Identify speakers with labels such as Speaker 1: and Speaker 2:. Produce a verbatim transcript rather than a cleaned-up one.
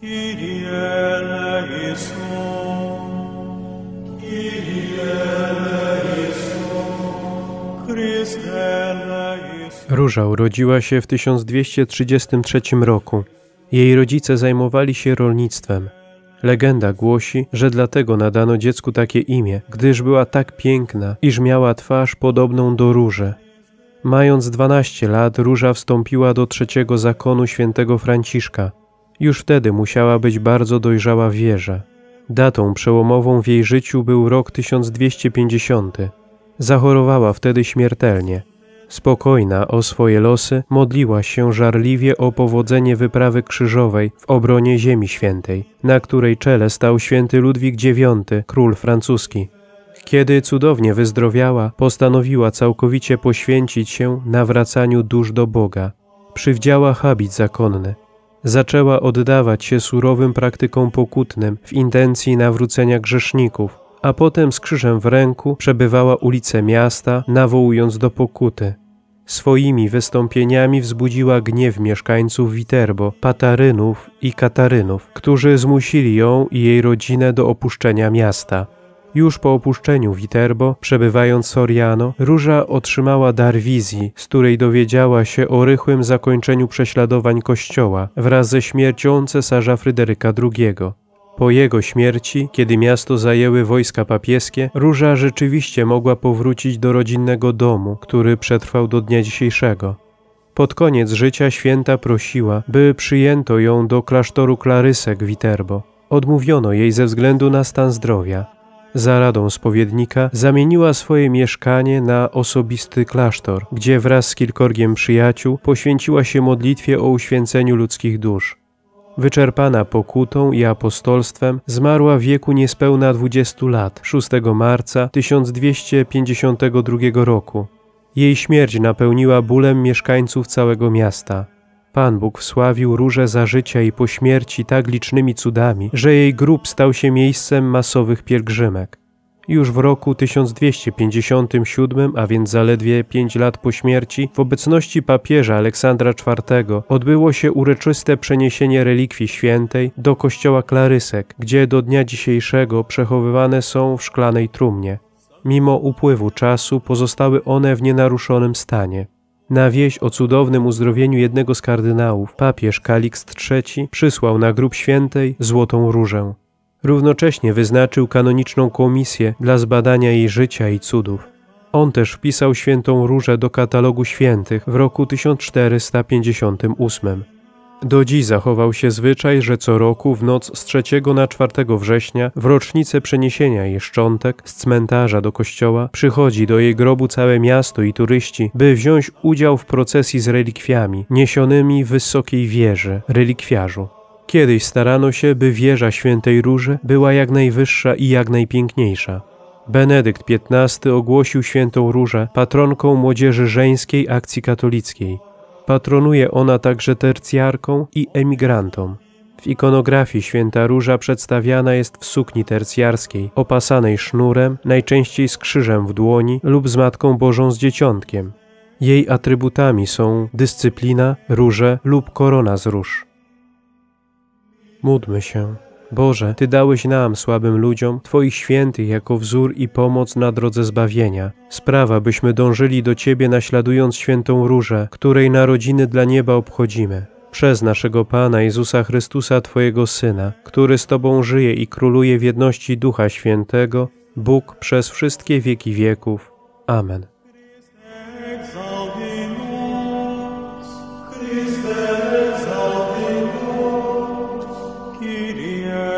Speaker 1: Kyrie eleison, Kyrie eleison, Chryste eleison.
Speaker 2: Róża urodziła się w tysiąc dwieście trzydziestym trzecim roku. Jej rodzice zajmowali się rolnictwem. Legenda głosi, że dlatego nadano dziecku takie imię, gdyż była tak piękna, iż miała twarz podobną do róży. Mając dwanaście lat, Róża wstąpiła do trzeciego zakonu świętego Franciszka. Już wtedy musiała być bardzo dojrzała w wierze. Datą przełomową w jej życiu był rok tysiąc dwieście pięćdziesiąty. Zachorowała wtedy śmiertelnie. Spokojna o swoje losy, modliła się żarliwie o powodzenie wyprawy krzyżowej w obronie Ziemi Świętej, na której czele stał święty Ludwik dziewiąty, król francuski. Kiedy cudownie wyzdrowiała, postanowiła całkowicie poświęcić się nawracaniu dusz do Boga. Przywdziała habit zakonny. Zaczęła oddawać się surowym praktykom pokutnym w intencji nawrócenia grzeszników, a potem z krzyżem w ręku przebywała ulice miasta, nawołując do pokuty. Swoimi wystąpieniami wzbudziła gniew mieszkańców Viterbo, Patarynów i Katarynów, którzy zmusili ją i jej rodzinę do opuszczenia miasta. Już po opuszczeniu Viterbo, przebywając w Soriano, Róża otrzymała dar wizji, z której dowiedziała się o rychłym zakończeniu prześladowań Kościoła wraz ze śmiercią cesarza Fryderyka drugiego. Po jego śmierci, kiedy miasto zajęły wojska papieskie, Róża rzeczywiście mogła powrócić do rodzinnego domu, który przetrwał do dnia dzisiejszego. Pod koniec życia święta prosiła, by przyjęto ją do klasztoru Klarysek w Viterbo. Odmówiono jej ze względu na stan zdrowia. Za radą spowiednika zamieniła swoje mieszkanie na osobisty klasztor, gdzie wraz z kilkorgiem przyjaciół poświęciła się modlitwie o uświęceniu ludzkich dusz. Wyczerpana pokutą i apostolstwem, zmarła w wieku niespełna dwudziestu lat, szóstego marca tysiąc dwieście pięćdziesiątego drugiego roku. Jej śmierć napełniła bólem mieszkańców całego miasta. Pan Bóg wsławił Różę za życia i po śmierci tak licznymi cudami, że jej grób stał się miejscem masowych pielgrzymek. Już w roku tysiąc dwieście pięćdziesiątym siódmym, a więc zaledwie pięć lat po śmierci, w obecności papieża Aleksandra czwartego odbyło się uroczyste przeniesienie relikwii świętej do kościoła Klarysek, gdzie do dnia dzisiejszego przechowywane są w szklanej trumnie. Mimo upływu czasu pozostały one w nienaruszonym stanie. Na wieść o cudownym uzdrowieniu jednego z kardynałów papież Kalikst trzeci przysłał na grób świętej złotą różę. Równocześnie wyznaczył kanoniczną komisję dla zbadania jej życia i cudów. On też wpisał świętą Różę do katalogu świętych w roku tysiąc czterysta pięćdziesiątym ósmym. Do dziś zachował się zwyczaj, że co roku w noc z trzeciego na czwartego września, w rocznicę przeniesienia jej szczątek z cmentarza do kościoła, przychodzi do jej grobu całe miasto i turyści, by wziąć udział w procesji z relikwiami niesionymi w wysokiej wieży, relikwiarzu. Kiedyś starano się, by wieża świętej Róży była jak najwyższa i jak najpiękniejsza. Benedykt piętnasty ogłosił świętą Różę patronką młodzieży żeńskiej akcji katolickiej. Patronuje ona także tercjarkom i emigrantom. W ikonografii święta Róża przedstawiana jest w sukni tercjarskiej, opasanej sznurem, najczęściej z krzyżem w dłoni lub z Matką Bożą z dzieciątkiem. Jej atrybutami są dyscyplina, róże lub korona z róż. Módlmy się. Boże, Ty dałeś nam, słabym ludziom, Twoich świętych jako wzór i pomoc na drodze zbawienia. Sprawa, byśmy dążyli do Ciebie, naśladując świętą Różę, której narodziny dla nieba obchodzimy. Przez naszego Pana Jezusa Chrystusa, Twojego Syna, który z Tobą żyje i króluje w jedności Ducha Świętego, Bóg przez wszystkie wieki wieków. Amen.
Speaker 1: Kyrie